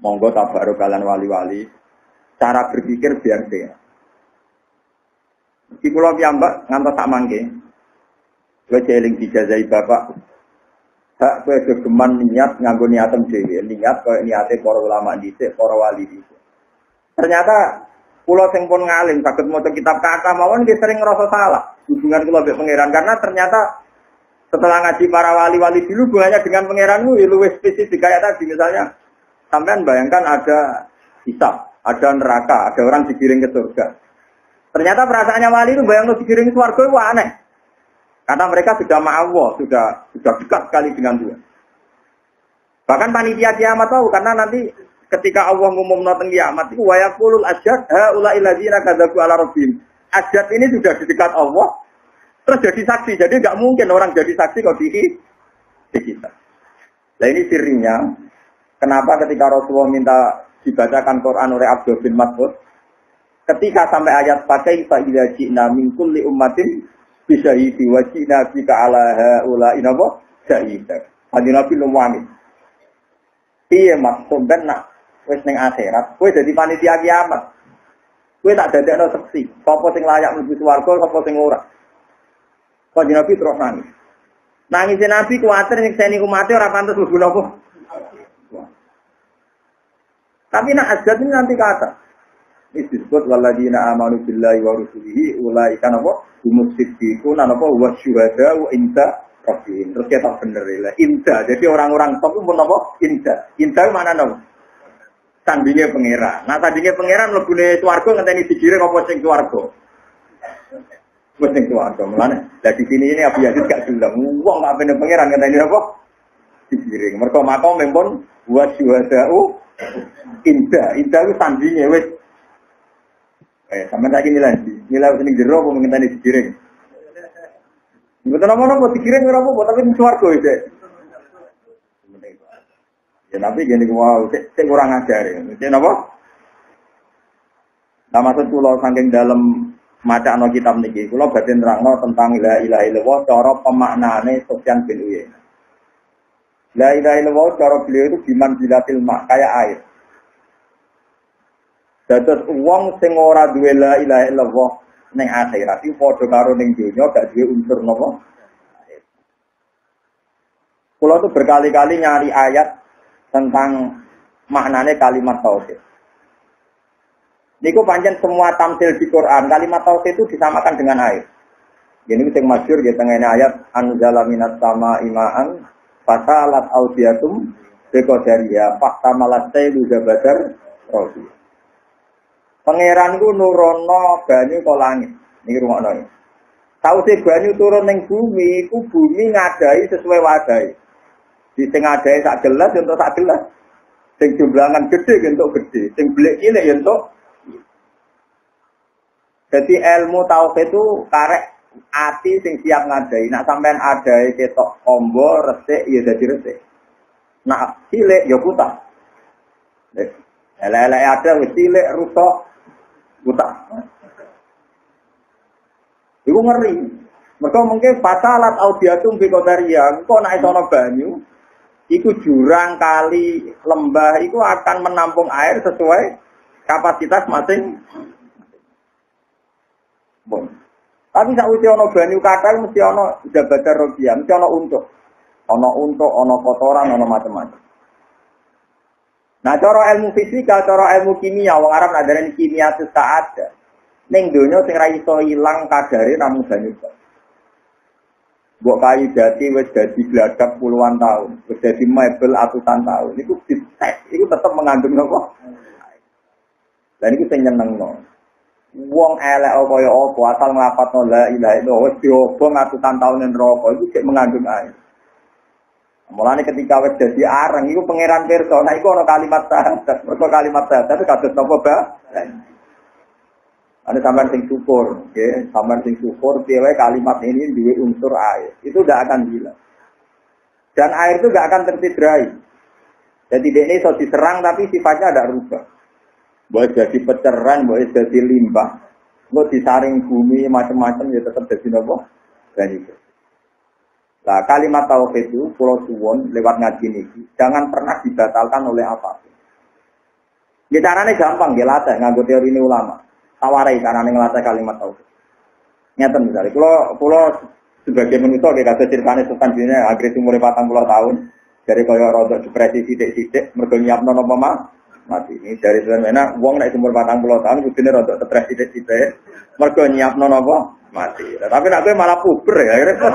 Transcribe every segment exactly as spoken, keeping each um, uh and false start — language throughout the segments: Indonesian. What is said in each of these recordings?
monggo tabarok kalian wali-wali. Cara berpikir biar dia. Di pulau piyambak ngantos tak mangke. Kowe eling dijazai bapak. Hak kowe geman niat nganggo niatem dhewe, niat koyo niate para ulama dhisik, para wali dhisik. Ternyata kula sing pun ngalim saged maca kitab kata mawon nggih sering ngrasa salah hubungan kula mbek pangeran karena ternyata setelah ngaji para wali-wali dulu hubungannya dengan pangeranmu ya luwih spesifik kayak tadi misalnya sampean bayangkan ada hisab, ada neraka, ada orang digiring ke surga. Ternyata perasaannya wali itu bayang lo digiring ke surga itu aneh. Karena mereka sudah ma'allah, sudah sudah dekat sekali dengan Tuhan. Bahkan panitia kiamat tahu karena nanti ketika Allah ngumum tentang kiamat itu wa yaqulul asyad haula'il ladzina kadzabu ala rabbihim. Asyad ini sudah di dekat Allah terus jadi saksi. Jadi enggak mungkin orang jadi saksi kok di di kita. Nah ini sirinya kenapa ketika Rasulullah minta dibacakan Quran oleh Abdul bin Mas'ud ketika sampai ayat pakai fa idza ji'na min kulli ummatin bisyahidi wa ji'na bika ala haula'in wa syahida. Hadis Nabi lumwani. Piye maksud ben nak wis ning akhirat, kowe dadi panitia kiamat. Kowe tak dadekno seksi, sapa sing layak mlebu swarga, sapa sing ora. Kanjeng Nabi terus nangis. Nangis Nabi kuwatir nyekseni umat ora pantes mlebu napa. Tapi nak azab ini nanti kata. Ini disebut waladina amanu billahi wa rusulihi ulaika napa humus-siddiquna napa wasyuhada wa inda Rabbihim. Terus kita bener lah. Indah. Jadi orang-orang top itu pun apa? Indah. Indah itu mana dong? Tandingnya pangeran. Nah tandingnya pangeran lebih swarga ngenteni digiring apa sing swarga. Wes sing swarga. Mulane lah di sini ini Abu Yazid gak diundang. Wong gak bener pangeran ngenteni apa? Digiring. Mergo makom pun wa syuhada'u indah. Indah itu tandingnya wis. Eh sampeyan saiki nilai. Nilai sing jero apa ngenteni digiring. Betul nama-nama dikirim ke apa, tapi di suarga itu. Ya tapi gini, wow, saya kurang ajar ya. Ini apa? Nah maksud pulau saking dalam maca no kitab niki, pulau batin terangno tentang la ilaha illallah, cara pemaknaane Sufyan bin Uyainah. La ilaha illallah, cara beliau itu biman bilatil mak, kayak air. Dados wong sing ora duwe la ilaha illallah ning akhirat iki padha karo ning dunya gak duwe unsur napa. Kula tuh berkali-kali nyari ayat tentang maknane kalimat tauhid. Niku pancen semua tamsil di Quran, kalimat tauhid itu disamakan dengan air. Ini sing masyhur ya tengene ayat anzala minas sama imaan fasalat audiatum biqadariya fahtamalat sayyidu zabadar rosi. Pangeran ku nurono banyu ke langit. Niki rungokno. Sause banyu turun ning bumi, iku bumi ngadai sesuai wadai. Di sing ngadai sak gelas untuk sak gelas. Sing jumlahan gede untuk gede, sing belik cilik untuk. Jadi ilmu tauhid itu karek ati sing siap ngadai. Nak sampean adai ketok ombo resik ya dadi resik. Nak cilik ya putah. Elek-elek ada wis cilik rusak buta. Iku ngeri. Mereka mungkin fasalat audiatum biqadariya. Engko nek ana banyu, iku jurang kali lembah iku akan menampung air sesuai kapasitas masing. Bon. Tapi sak uti ana banyu kathah mesti ana jabatan robiah, mesti ana untuk. Ana untuk, ana kotoran, ana macam-macam. Nah, cara ilmu fisika, cara ilmu kimia, wong Arab ngajarani kimia itu ada. Ning donya sing ra iso ilang kadare namung banyu. Mbok kayu jati wis dadi gladak puluhan tahun, wis dadi mebel atusan tahun. Iku dites, iku tetep mengandung napa? Lah niku sing nyenengno. Wong elek kaya apa asal nglafadzno la ilaha illallah wis diobong atusan tahun ning neraka iku sik mengandung air. Mulane ketika wis dadi areng iku pangeran pirsa, nek iku ana kalimat syahadat, mergo kalimat syahadat kados napa, Mbak? Ada sampean sing syukur, nggih, sampean sing syukur piye wae kalimat ini duwe unsur air. Itu tidak akan hilang. Dan air itu tidak akan tersidrai. Jadi dia ini iso diserang tapi sifatnya tidak rubah. Boleh jadi peceran, boleh jadi limbah. Mau disaring bumi macam-macam ya tetap jadi napa? Dan itu. Nah, kalimat tauhid itu pulau suwon lewat ngaji niki jangan pernah dibatalkan oleh apapun. Ya carane gampang, nggih latih nganggo teori ini ulama. Tawarai carane ngelatih kalimat tauhid. Nyata misalnya, kalau kalau sebagai manusia kayak kata ceritanya Sultan Jine akhirnya umur empat puluh tahun dari kaya rodok depresi sidik-sidik mergo nyiapno napa mah mati. Ini dari sebenarnya wong nek umur empat puluh tahun kudune rodok depresi sidik-sidik mergo nyiapno napa mati. Tapi nek kowe malah puber ya repot.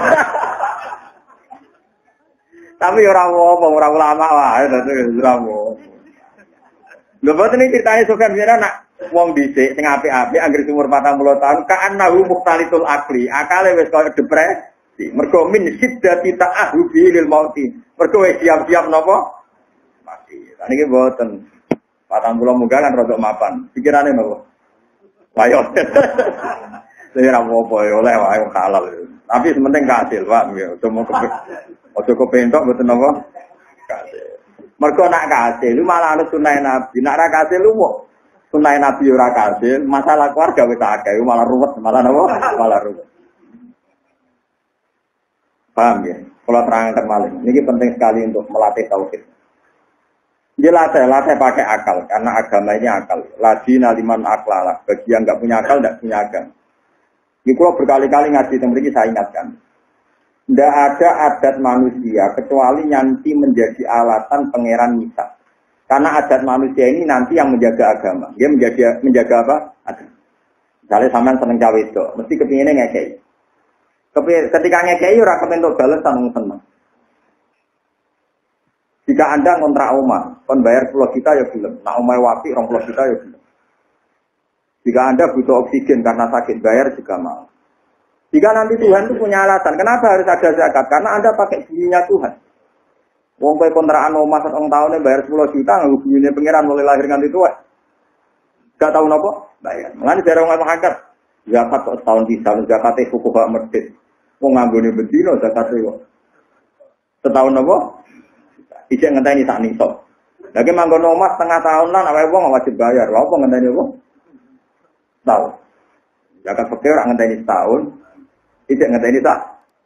Tapi ora apa ora ulama wae dadi ora apa. Lho boten iki ceritane Sultan Jine nak wong dhisik sing apik-apik anggere umur patang puluh tahun ka'annahu muhtalitul akli akale wis kaya depresi mergo min siddati ta'ahubi lil mauti mergo wis siap-siap napa mati niki mboten patang puluh munggah kan rodok mapan pikirane napa wayo lha ora apa ya oleh wae halal tapi sementing kasil Pak nggih cuma kepe aja kepentok mboten napa kasil mergo nak kasil lu malah ana sunah nabi nak ra kasil lu kok sunai Nabi ora kasil, masalah keluarga wis akeh, malah ruwet, malah napa? Malah ruwet. Paham ya? Kalau terangkan malih, ini penting sekali untuk melatih tauhid. Dia latih, latih pakai akal, karena agama ini akal. Lagi naliman aklalah, bagi yang nggak punya akal, nggak punya agama. Ini kalau berkali-kali ngaji tentang saya ingatkan. Tidak ada adat manusia kecuali nanti menjadi alatan pangeran Isa. Karena adat manusia ini nanti yang menjaga agama. Dia menjaga menjaga apa? Agama. Misalnya sampean seneng cawe itu, mesti kepinginnya ngekei. Ketika ngekei ora kepentok bales seneng-seneng. Jika Anda ngontrak omah, kon bayar sepuluh juta ya belum. Nah omah wapi dua puluh juta ya belum. Jika Anda butuh oksigen karena sakit bayar juga mau. Jika nanti Tuhan itu punya alasan, kenapa harus ada zakat? Karena Anda pakai bunyinya Tuhan. Wong kowe kontrakan omah setengah tahun bayar sepuluh juta nganggo bune pangeran mulai lahir nganti tuwa. Gak tau napa? Bayar. Mulane jare wong hakikat zakat kok setahun bisa zakate fuqaha hak medhit. Wong nganggone bedino zakate kok. Setahun napa? Ijek ngenteni sak nisab. Lagi manggon omah setengah tahunan awake wong wajib bayar. Lha apa ngenteni apa? Tahu. Zakat fakir ora ngenteni setahun. Ijek ngenteni sak.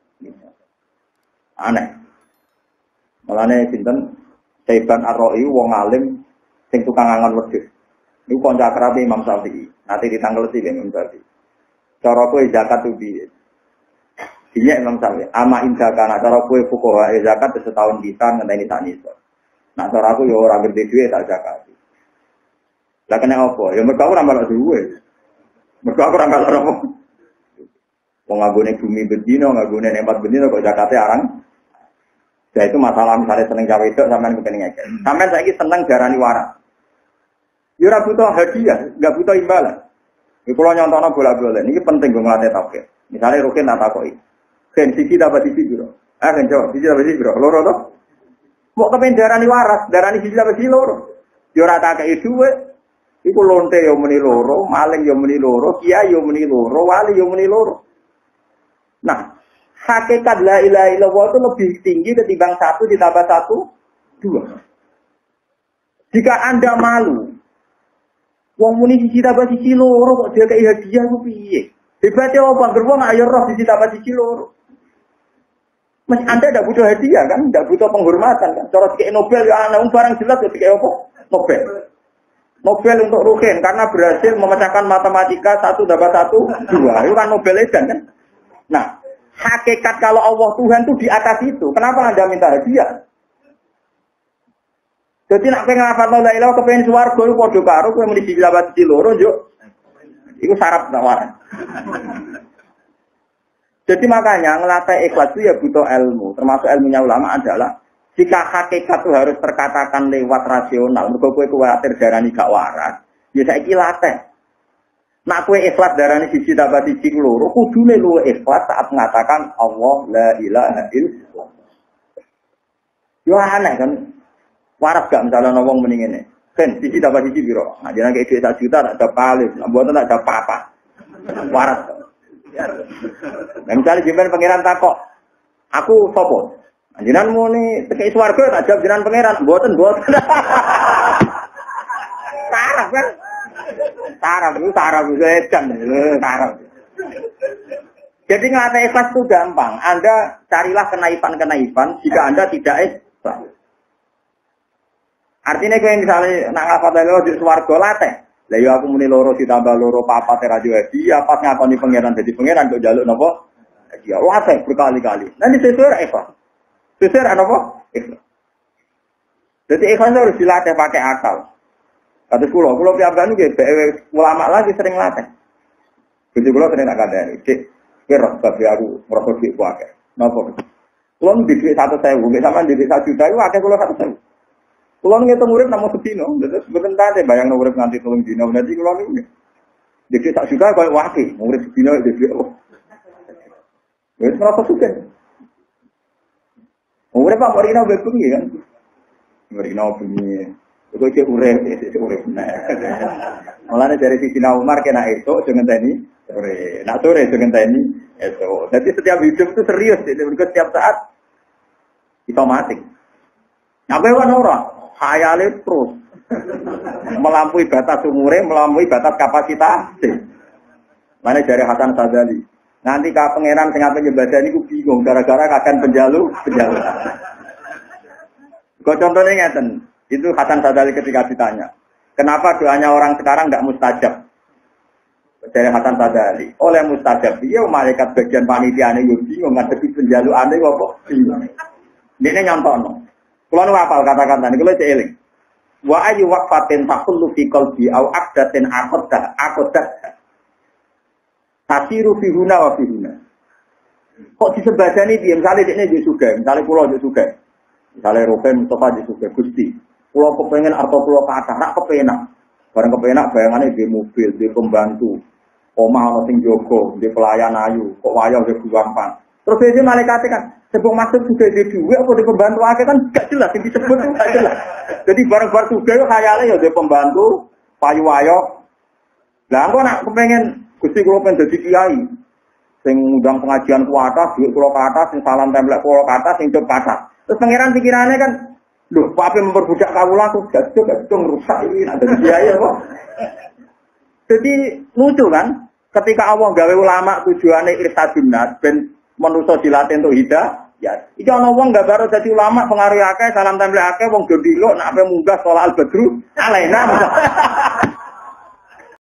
Aneh. Malane sinten Saiban Ar-Ra'i wong alim sing tukang angon wedhus. Niku kanca akrabe Imam Syafi'i. Nanti ditangleti ben Imam Syafi'i. Cara kowe zakat piye? Dinya Imam Syafi'i, ama inda kana cara kowe fuqaha zakat setahun bisa ngenteni sak nisa. Nah cara aku ya ora ngerti duwe tak zakat. Lah kena apa? Ya mergo ora malah duwe. Mergo aku ora malah apa. Wong nggone bumi bedino, nggone nempat bedino kok zakate arang. Ya itu masalah misalnya seneng cawe itu sampean mungkin ngeke. Sampean saiki seneng darani waras. Ya ora butuh hadiah, enggak butuh imbalan. Iki kula nyontokno bola-bola. Niki penting kanggo nglatih tauhid. Misale rukin tak takoki. Ben siji dapat siji piro? Ah ben jawab, siji dapat siji piro? Loro to? Kok kepen darani waras, darani siji dapat siji loro. Ya ora tak kei dhuwit. Iku lonte yo muni loro, maling yo muni loro, kiai yo muni loro, wali yo muni loro. Nah, hakikat la ilaha illallah itu lebih tinggi ketimbang satu ditambah satu, dua. Jika Anda malu, wong muni siji tambah siji loro kok dia kei hadiah ku piye? Hebatnya apa? Gerwong ayo roh siji tambah siji loro. Mas Anda tidak butuh hadiah kan? Tidak butuh penghormatan kan? Cara dikei Nobel ya ana barang jelas ya dikei apa? Nobel. Nobel untuk Ruhin karena berhasil memecahkan matematika satu tambah satu, dua. Itu kan Nobel edan kan? Nah, hakikat kalau Allah Tuhan itu di atas itu. Kenapa Anda minta hadiah? Jadi nak pengen ngafal la ilaha kepengen swarga iku padha karo kowe muni siji lawan siji loro njuk. Iku syarat tawaran. Jadi makanya ngelatih ikhlas itu ya butuh ilmu. Termasuk ilmunya ulama adalah jika hakikat itu harus terkatakan lewat rasional. Mergo kowe kuwatir darani gak waras, ya saiki latih. Nak kowe ikhlas darani siji tambah siji loro, kudune luwih ikhlas saat mengatakan Allah la ilaha illallah. Yo aneh kan. Waras gak misalnya ngomong mending ini. Kan siji tambah siji piro? Nah, jangan kayak duit satu juta tak ada paling, nah buat tak ada apa-apa. Waras. Nah, misalnya jemben pangeran takok, aku sopo. Nah, jenengan muni teki swarga tak jawab jenengan pangeran, mboten mboten. Taraf kan? Taraf itu taraf itu edan, taraf. Jadi ngelatih ikhlas itu gampang. Anda carilah kenaifan-kenaifan jika Anda tidak ikhlas. Artinya kowe misale nak ngafal di swarga latih. Lah yo aku muni loro ditambah loro papat radio hadiah pas ngakoni pangeran dadi pangeran kok njaluk napa? Hadiah latih berkali-kali. Nanti sesuai apa? Sesuai apa? Ikhlas. Jadi ikhlas harus dilatih pakai akal. Kados kula, kula piambak nggih ulama lagi sering latih. Jadi kula sering tak kandhani, "Dik, kira bab aku ngrasa duit akeh." Napa? Kula ndek satu sewu, nek sampean ndek satu juta iku akeh kula satu sewu. Kula ngitung urip namung sedina, terus mboten tate bayang urip nganti telung dina, berarti kula niku. Ndek sak juta koyo wake, urip sedina ndek apa. Wis ngrasa sugih. Urip Pak Morino wis bengi kan. Morino bengi. Iku cek urip, cek urip. Mulane dari sisi Umar kena esuk dengan tani sore. Nak sore dengan tani esuk. Jadi setiap hidup itu serius, jadi setiap saat otomatis. Sampai kan ora, khayale terus. Melampaui batas umure, melampaui batas kapasitas. Mana dari Hasan Sadzali. Nanti ka pangeran sing ape nyembadani ku bingung gara-gara akan penjalu, penjalu. Kok contohnya ngeten. Itu Hasan Sadzali ketika ditanya, kenapa doanya orang sekarang tidak mustajab? Dari Hasan Sadzali, oleh mustajab, dia malaikat bagian panitia ini bingung, ngadepi penjalu aneh kok bingung. Ini nyontono. Kalau nu hafal kata-kata ini, kalau seeling. Wa ayu waqfatin taqullu fi qalbi au aqdatin aqdah aqdah. Tasiru fi huna wa fi huna. Kok disebadani dia misalnya dekne dia juga, misalnya pulau dia juga. Misalnya Ruben Mustafa dia juga Gusti. Pulau kepengen atau pulau kata, nak kepenak. Barang kepenak bayangannya di mobil, di pembantu. Omah ana sing jogo, di pelayan ayu, kok wayah di gampang. Terus dia malaikat kan, sebelum masuk juga di duit apa di pembantu akeh kan gak jelas yang disebut itu gak jelas. Jadi barang-barang juga itu khayalnya ya di pembantu, payu wayo. Lah engko nak kepengen Gusti kula pengen dadi kiai. Sing ngundang pengajian ku atas, duit kula ke atas, sing salam templek kula ke atas, sing cep ke atas. Terus pangeran pikirannya kan loh, Pak Ape memperbudak kawula aku gak cocok, gak cocok rusak ini ada biaya kok. Jadi lucu kan? Ketika Allah gawe ulama tujuannya irsadun nas ben manusa dilatih untuk hidayah, ya. Iki ana wong gak baru dadi ulama pengaruh akeh, salam tempel akeh wong do dilok nek ape munggah sholat al-badru alaina.